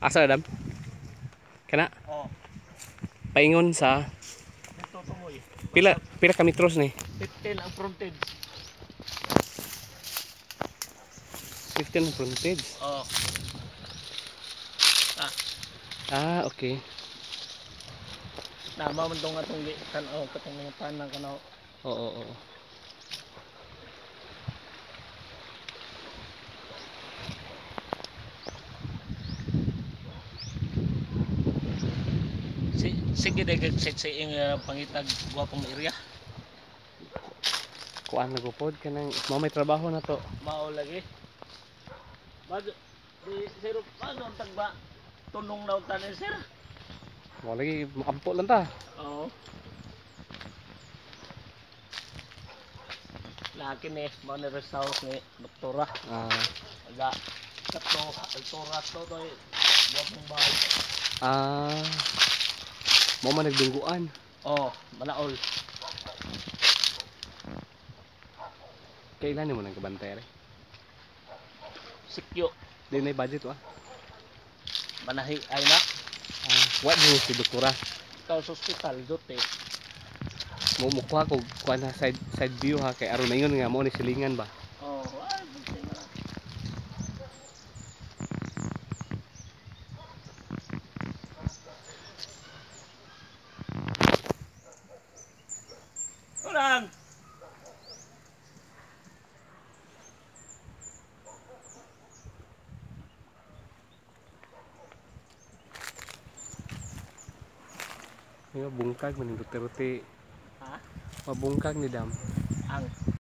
Asa na dam? Kana Oh, paingon sa dito tumoy. pila ka metros ni? 15 ang frontage. 15 ang frontage. Oh. Ah, Okay. nama man tong atong kan katong mga tanang kanaw. Oo. Sige dagag sa ing pangitag gwapong area. Kuan nagupod kanang mao may trabaho na to. Mao lagi. Bado di sir paano ang tagba tunong na tanin sir. Mao lagi makampo lang ta. Oo. Laki ni mao ni rest house ni doktora. Ah, Aga kato doktora to to gwapong bahay. ah. Mao man nagdungguan. Oh, malaol. Kailan mo nang kabantay re? Sikyo. Di na budget wa. Manahi ay na. What do si doktora? Ikaw sa hospital dote. Mo mukha ko kuan na side view ha kay aron mayon nga mo ni silingan ba. Oh, ay buti na. Urang. Nga bungkag man ni Duterte. Ha? Mabungkag ni dam. Ang